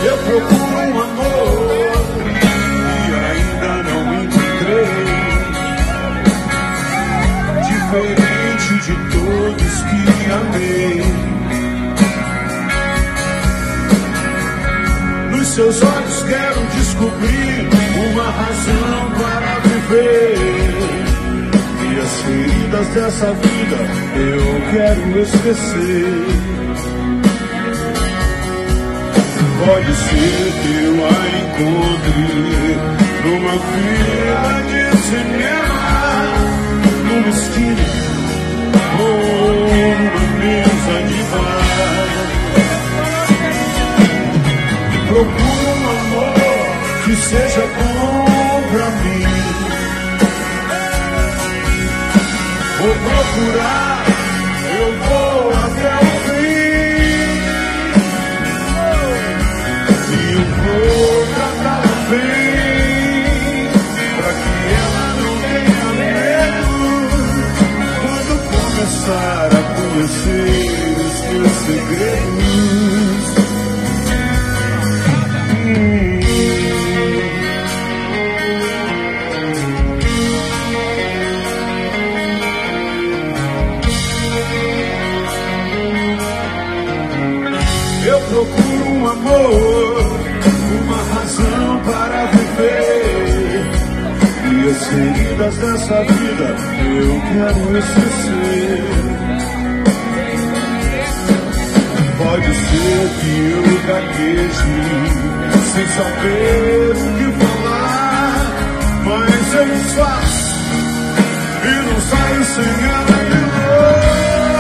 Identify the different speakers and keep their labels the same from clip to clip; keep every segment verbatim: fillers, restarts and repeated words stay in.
Speaker 1: Eu procuro um amor e ainda não encontrei, diferente de todos que amei. Nos seus olhos quero descobrir uma razão para viver, e as feridas dessa vida eu quero esquecer. Pode ser que eu a encontre numa fila de cinema, numa esquina ou numa mesa de bar. Procuro um amor que seja bom pra mim. Vou procurar, eu vou até o fim, e eu vou tratá-la bem, pra que ela não tenha medo quando começar a conhecer os meus segredos. hum. Eu procuro um amor, uma razão para viver, e as feridas dessa vida eu quero esquecer. Pode ser que eu gagueje sem saber o que falar, mas eu desfaço e não saio sem ela de novo.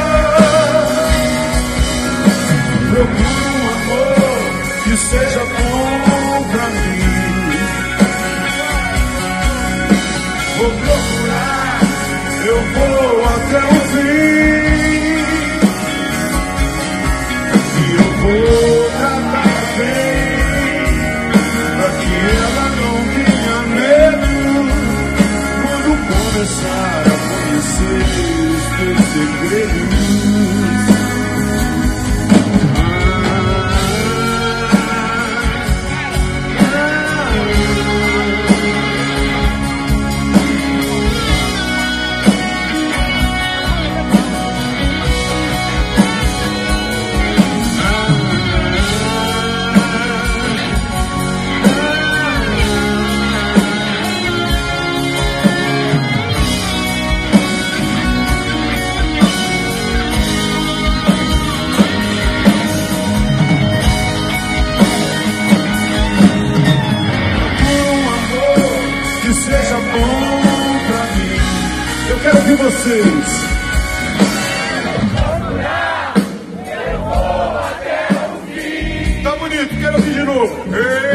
Speaker 1: Procuro um amor que seja bom pra mim. Vou procurar, eu vou até o fim, e eu vou tratar bem, pra que ela não tenha medo quando começar a conhecer os teus segredos. Vocês. Eu vou até o fim. Tá bonito, quero ouvir de novo. Ei.